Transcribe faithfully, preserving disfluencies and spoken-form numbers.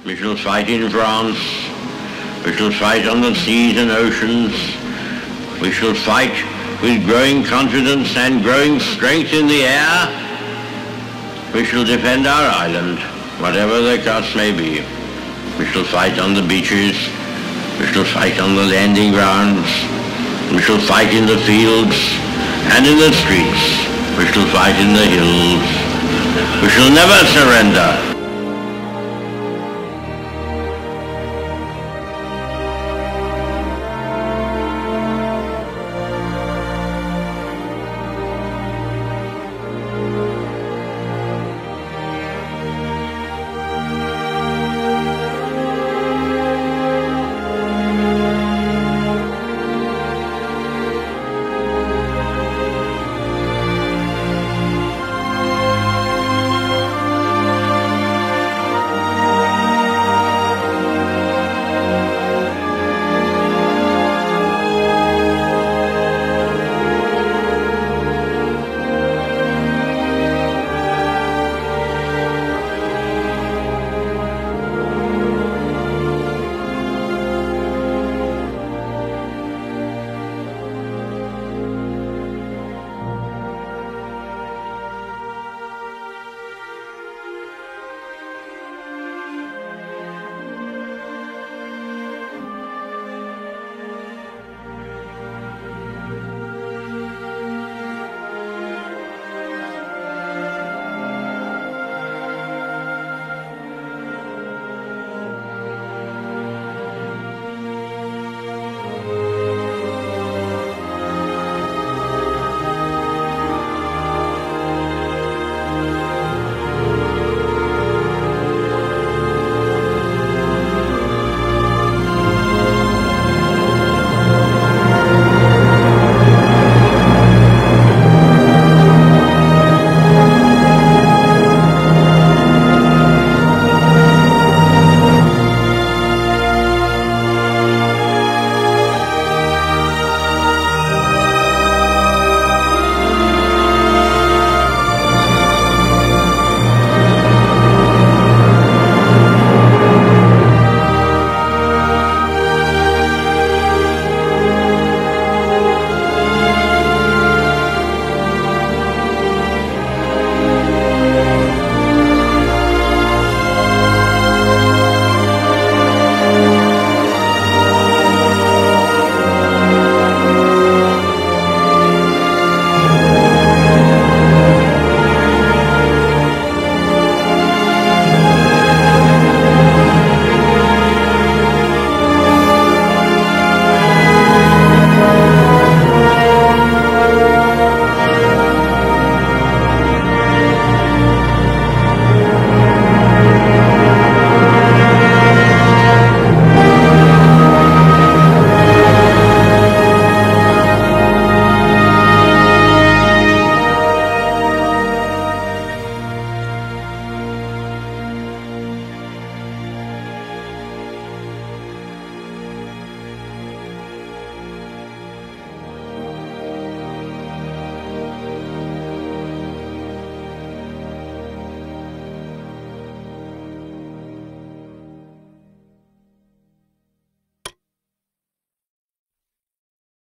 We shall fight in France. We shall fight on the seas and oceans. We shall fight with growing confidence and growing strength in the air. We shall defend our island, whatever the cost may be. We shall fight on the beaches. We shall fight on the landing grounds. We shall fight in the fields and in the streets. We shall fight in the hills. We shall never surrender.